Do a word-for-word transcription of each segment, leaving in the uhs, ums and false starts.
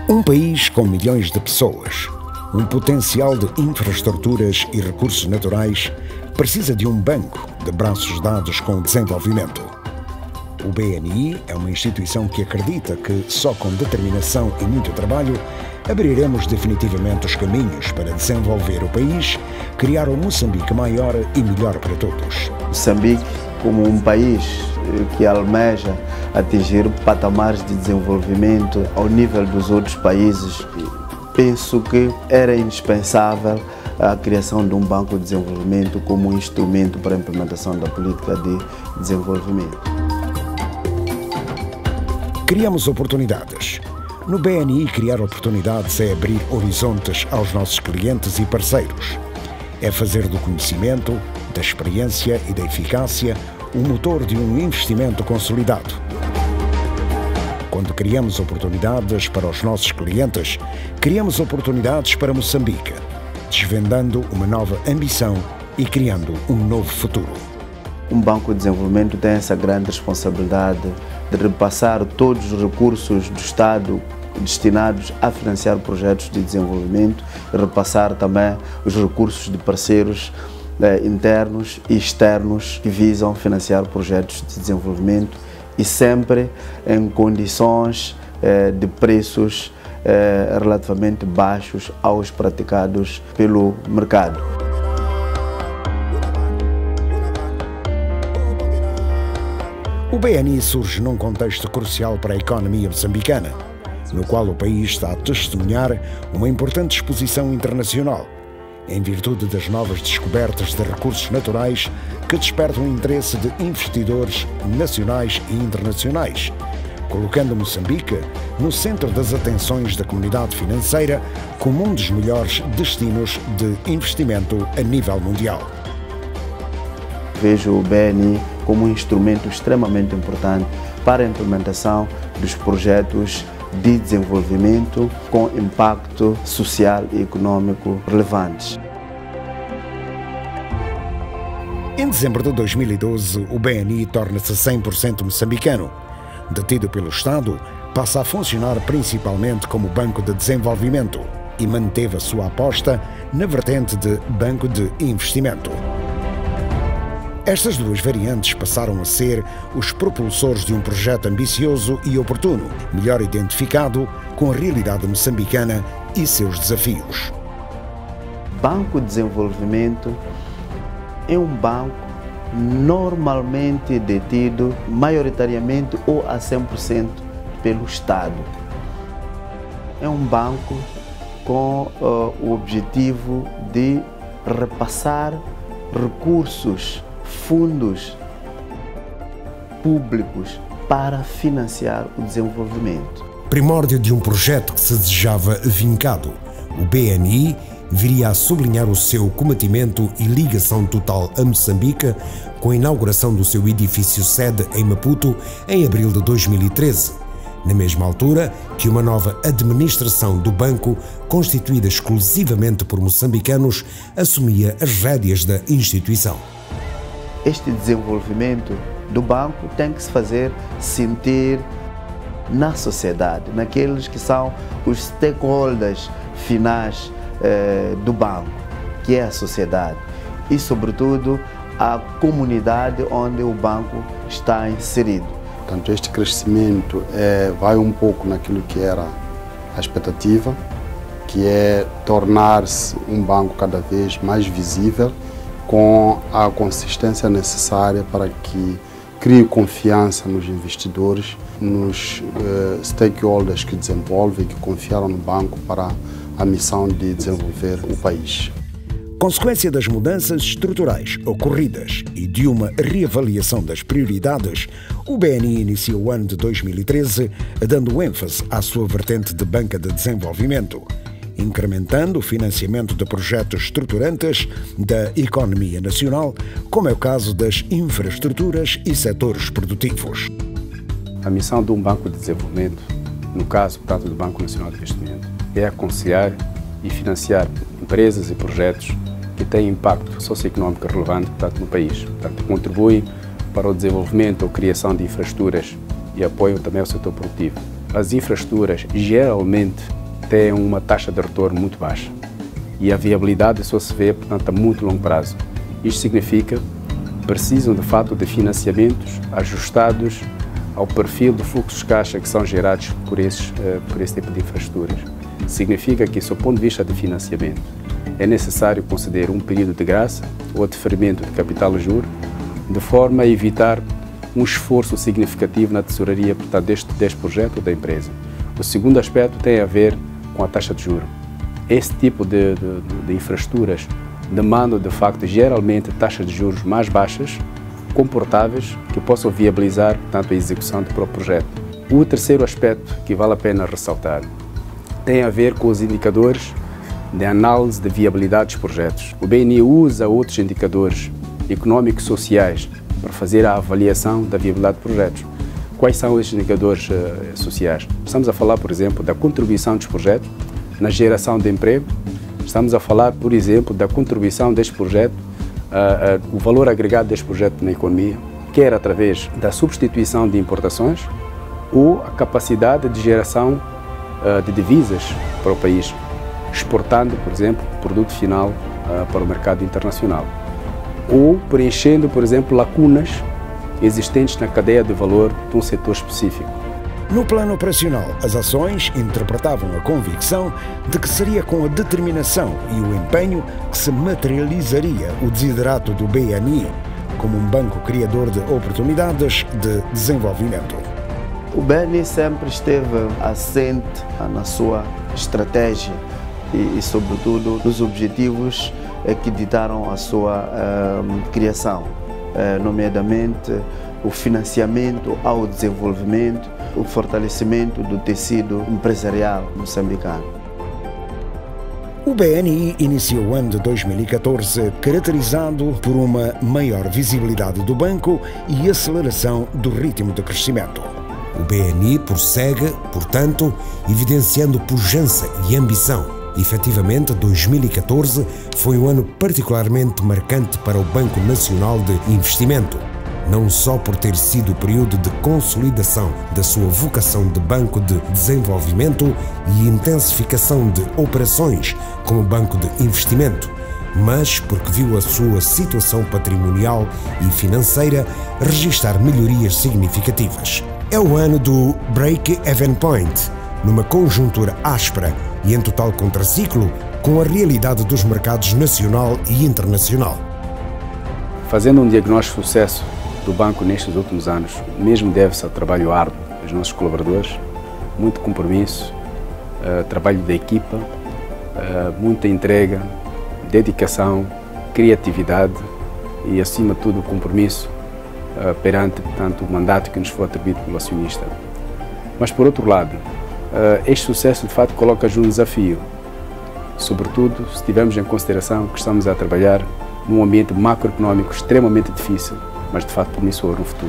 Um país com milhões de pessoas, um potencial de infraestruturas e recursos naturais, precisa de um banco de braços dados com o desenvolvimento. O B N I é uma instituição que acredita que só com determinação e muito trabalho abriremos definitivamente os caminhos para desenvolver o país, criar um Moçambique maior e melhor para todos. Moçambique, como um país que almeja atingir patamares de desenvolvimento ao nível dos outros países, penso que era indispensável a criação de um banco de desenvolvimento como um instrumento para a implementação da política de desenvolvimento. Criamos oportunidades. No B N I, criar oportunidades é abrir horizontes aos nossos clientes e parceiros. É fazer do conhecimento, da experiência e da eficácia o motor de um investimento consolidado. Quando criamos oportunidades para os nossos clientes, criamos oportunidades para Moçambique, desvendando uma nova ambição e criando um novo futuro. Um banco de desenvolvimento tem essa grande responsabilidade de repassar todos os recursos do Estado destinados a financiar projetos de desenvolvimento e repassar também os recursos de parceiros eh, internos e externos que visam financiar projetos de desenvolvimento e sempre em condições eh, de preços eh, relativamente baixos aos praticados pelo mercado. O B N I surge num contexto crucial para a economia moçambicana, no qual o país está a testemunhar uma importante exposição internacional, em virtude das novas descobertas de recursos naturais que despertam o interesse de investidores nacionais e internacionais, colocando Moçambique no centro das atenções da comunidade financeira como um dos melhores destinos de investimento a nível mundial. Vejo o B N I como um instrumento extremamente importante para a implementação dos projetos de desenvolvimento com impacto social e econômico relevantes. Em dezembro de dois mil e doze, o B N I torna-se cem por cento moçambicano. Detido pelo Estado, passa a funcionar principalmente como banco de desenvolvimento e manteve a sua aposta na vertente de banco de investimento. Estas duas variantes passaram a ser os propulsores de um projeto ambicioso e oportuno, melhor identificado com a realidade moçambicana e seus desafios. Banco de Desenvolvimento é um banco normalmente detido maioritariamente ou a cem por cento pelo Estado. É um banco com uh, o objetivo de repassar recursos, fundos públicos para financiar o desenvolvimento. Primórdio de um projeto que se desejava vincado, o B N I viria a sublinhar o seu combatimento e ligação total a Moçambique com a inauguração do seu edifício sede em Maputo em abril de dois mil e treze, na mesma altura que uma nova administração do banco, constituída exclusivamente por moçambicanos, assumia as rédeas da instituição. Este desenvolvimento do banco tem que se fazer sentir na sociedade, naqueles que são os stakeholders finais eh, do banco, que é a sociedade e, sobretudo, a comunidade onde o banco está inserido. Portanto, este crescimento é, vai um pouco naquilo que era a expectativa, que é tornar-se um banco cada vez mais visível, com a consistência necessária para que crie confiança nos investidores, nos uh, stakeholders que desenvolvem e que confiaram no banco para a missão de desenvolver o país. Consequência das mudanças estruturais ocorridas e de uma reavaliação das prioridades, o B N I inicia o ano de dois mil e treze dando ênfase à sua vertente de banca de desenvolvimento, incrementando o financiamento de projetos estruturantes da economia nacional, como é o caso das infraestruturas e setores produtivos. A missão de um banco de desenvolvimento, no caso, portanto, do Banco Nacional de Investimento, é aconselhar e financiar empresas e projetos que têm impacto socioeconómico relevante, portanto, no país. Portanto, contribui para o desenvolvimento ou criação de infraestruturas e apoio também ao setor produtivo. as infraestruturas geralmente têm uma taxa de retorno muito baixa e a viabilidade só se vê, portanto, a muito longo prazo. Isto significa que precisam, de fato, de financiamentos ajustados ao perfil de fluxos de caixa que são gerados por, esses, por esse tipo de infraestruturas. Significa que, do ponto de vista de financiamento, é necessário conceder um período de graça ou deferimento de capital e juros, de forma a evitar um esforço significativo na tesouraria, portanto, deste, deste projeto ou da empresa. O segundo aspecto tem a ver com a taxa de juros. Esse tipo de, de, de infraestruturas demandam, de facto, geralmente taxas de juros mais baixas, comportáveis, que possam viabilizar, portanto, a execução do próprio projeto. O terceiro aspecto que vale a pena ressaltar tem a ver com os indicadores de análise de viabilidade dos projetos. O B N I usa outros indicadores económicos e sociais para fazer a avaliação da viabilidade de projetos. Quais são esses indicadores uh, sociais? Estamos a falar, por exemplo, da contribuição dos projetos na geração de emprego. Estamos a falar, por exemplo, da contribuição deste projeto, uh, uh, o valor agregado deste projeto na economia, quer através da substituição de importações ou a capacidade de geração uh, de divisas para o país, exportando, por exemplo, o produto final uh, para o mercado internacional, ou preenchendo, por exemplo, lacunas existentes na cadeia de valor de um setor específico. No plano operacional, as ações interpretavam a convicção de que seria com a determinação e o empenho que se materializaria o desiderato do B N I como um banco criador de oportunidades de desenvolvimento. O B N I sempre esteve assente na sua estratégia e, e sobretudo, nos objetivos que ditaram a sua uh, criação, uh, nomeadamente o financiamento ao desenvolvimento, o fortalecimento do tecido empresarial moçambicano. O B N I iniciou o ano de dois mil e catorze caracterizado por uma maior visibilidade do banco e aceleração do ritmo de crescimento. O B N I prossegue, portanto, evidenciando pujança e ambição. Efetivamente, dois mil e catorze foi um ano particularmente marcante para o Banco Nacional de Investimento, não só por ter sido o período de consolidação da sua vocação de banco de desenvolvimento e intensificação de operações como banco de investimento, mas porque viu a sua situação patrimonial e financeira registrar melhorias significativas. É o ano do break-even point, numa conjuntura áspera e em total contraciclo com a realidade dos mercados nacional e internacional. Fazendo um diagnóstico de sucesso do banco nestes últimos anos, mesmo deve-se ao trabalho árduo dos nossos colaboradores, muito compromisso, uh, trabalho da equipa, uh, muita entrega, dedicação, criatividade e, acima de tudo, o compromisso uh, perante, portanto, o mandato que nos foi atribuído pelo acionista. Mas, por outro lado, uh, este sucesso, de fato, coloca-nos um desafio, sobretudo se tivermos em consideração que estamos a trabalhar num ambiente macroeconómico extremamente difícil, mas de fato promissor no futuro.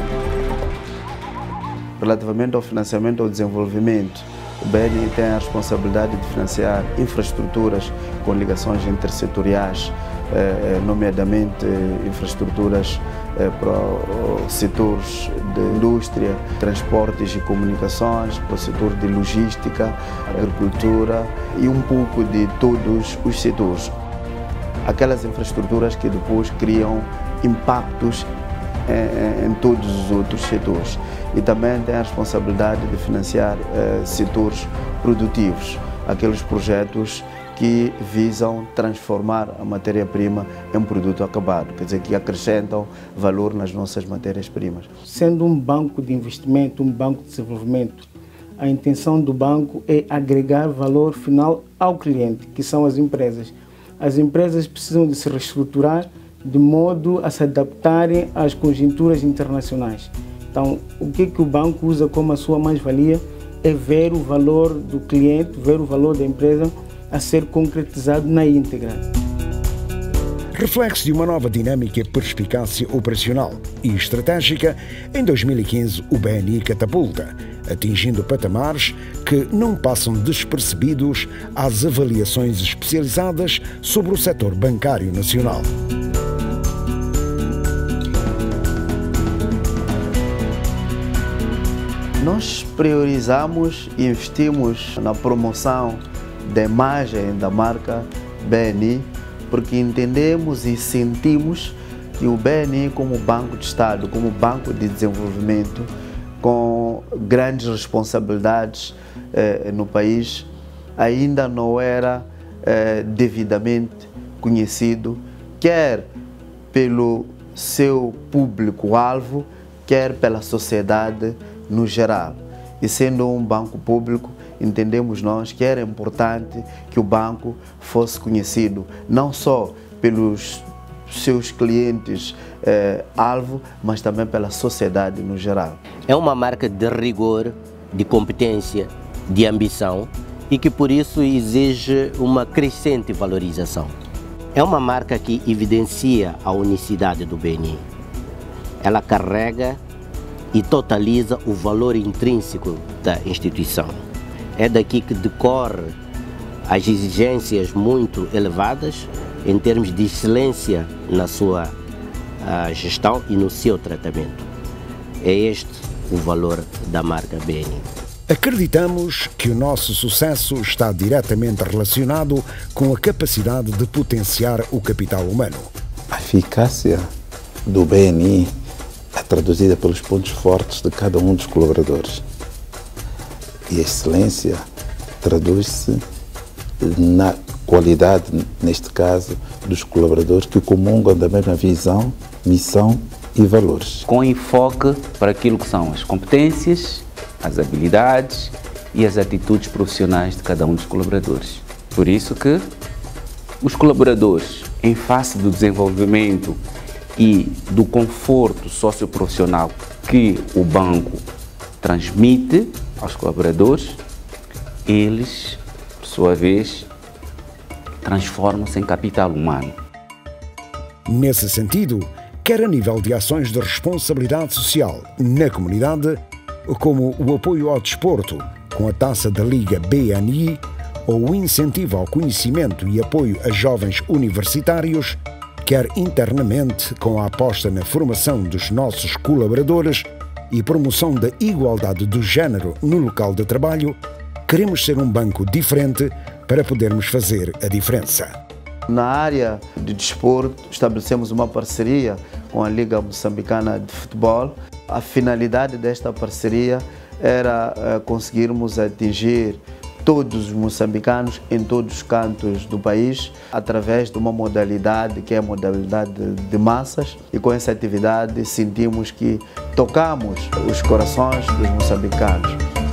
Relativamente ao financiamento ao desenvolvimento, o B N I tem a responsabilidade de financiar infraestruturas com ligações intersetoriais, nomeadamente infraestruturas para os setores de indústria, transportes e comunicações, para o setor de logística, agricultura e um pouco de todos os setores. Aquelas infraestruturas que depois criam impactos em, em todos os outros setores. E também tem a responsabilidade de financiar eh, setores produtivos, aqueles projetos que visam transformar a matéria-prima em produto acabado, quer dizer, que acrescentam valor nas nossas matérias-primas. Sendo um banco de investimento, um banco de desenvolvimento, a intenção do banco é agregar valor final ao cliente, que são as empresas. As empresas precisam de se reestruturar de modo a se adaptarem às conjunturas internacionais. Então, o que, que o banco usa como a sua mais-valia é ver o valor do cliente, ver o valor da empresa a ser concretizado na íntegra. Reflexo de uma nova dinâmica e perspicácia operacional e estratégica, em dois mil e quinze o B N I catapulta, atingindo patamares que não passam despercebidos às avaliações especializadas sobre o setor bancário nacional. Nós priorizamos e investimos na promoção da imagem da marca B N I, porque entendemos e sentimos que o B N I, como Banco de Estado, como Banco de Desenvolvimento, com grandes responsabilidades eh, no país, ainda não era eh, devidamente conhecido, quer pelo seu público-alvo, quer pela sociedade no geral. E sendo um banco público, entendemos nós que era importante que o banco fosse conhecido, não só pelos seus clientes eh, alvo, mas também pela sociedade no geral. É uma marca de rigor, de competência, de ambição e que por isso exige uma crescente valorização. É uma marca que evidencia a unicidade do B N I. Ela carrega e totaliza o valor intrínseco da instituição. É daqui que decorre as exigências muito elevadas em termos de excelência na sua uh, gestão e no seu tratamento. É este o valor da marca B N I. Acreditamos que o nosso sucesso está diretamente relacionado com a capacidade de potenciar o capital humano. A eficácia do B N I é traduzida pelos pontos fortes de cada um dos colaboradores. E a excelência traduz-se na qualidade, neste caso, dos colaboradores que comungam da mesma visão, missão e valores. Com enfoque para aquilo que são as competências, as habilidades e as atitudes profissionais de cada um dos colaboradores. Por isso que os colaboradores, em face do desenvolvimento e do conforto socioprofissional que o banco transmite aos colaboradores, eles, por sua vez, transformam-se em capital humano. Nesse sentido, quer a nível de ações de responsabilidade social na comunidade, como o apoio ao desporto com a taça da Liga B N I ou o incentivo ao conhecimento e apoio a jovens universitários, quer internamente com a aposta na formação dos nossos colaboradores e promoção da igualdade do género no local de trabalho, queremos ser um banco diferente para podermos fazer a diferença. Na área de desporto, estabelecemos uma parceria com a Liga Moçambicana de Futebol. A finalidade desta parceria era uh, conseguirmos atingir todos os moçambicanos em todos os cantos do país, através de uma modalidade que é a modalidade de massas, e com essa atividade sentimos que tocamos os corações dos moçambicanos.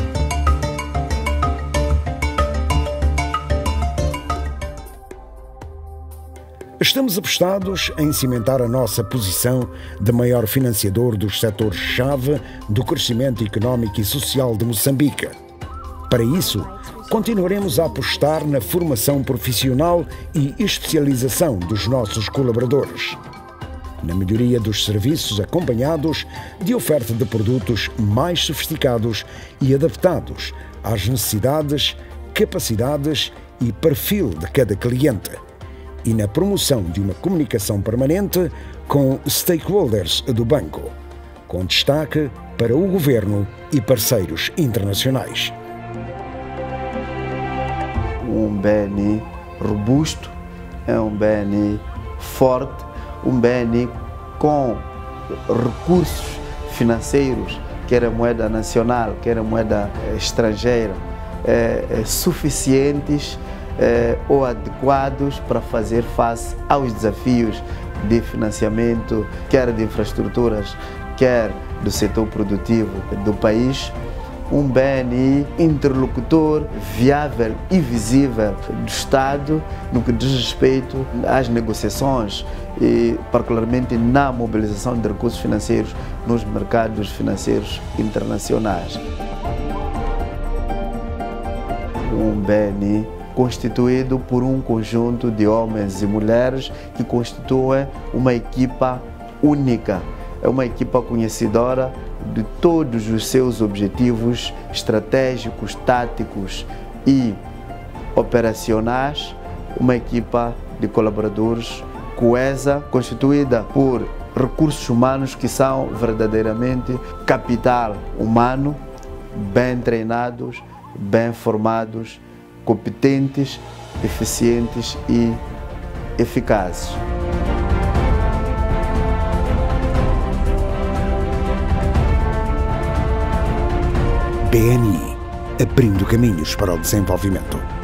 Estamos apostados em cimentar a nossa posição de maior financiador dos setores-chave do crescimento económico e social de Moçambique. Para isso, continuaremos a apostar na formação profissional e especialização dos nossos colaboradores, na melhoria dos serviços acompanhados de oferta de produtos mais sofisticados e adaptados às necessidades, capacidades e perfil de cada cliente, e na promoção de uma comunicação permanente com stakeholders do banco, com destaque para o governo e parceiros internacionais. Um B N I robusto, é um B N I forte, um B N I com recursos financeiros, quer a moeda nacional, quer a moeda estrangeira, é, é, suficientes é, ou adequados para fazer face aos desafios de financiamento, quer de infraestruturas, quer do setor produtivo do país. Um B N I interlocutor viável e visível do Estado no que diz respeito às negociações e particularmente na mobilização de recursos financeiros nos mercados financeiros internacionais. Um B N I constituído por um conjunto de homens e mulheres que constituem uma equipa única, é uma equipa conhecedora de todos os seus objetivos estratégicos, táticos e operacionais, uma equipa de colaboradores coesa, constituída por recursos humanos que são verdadeiramente capital humano bem treinados, bem formados, competentes, eficientes e eficazes. B N I, abrindo caminhos para o desenvolvimento.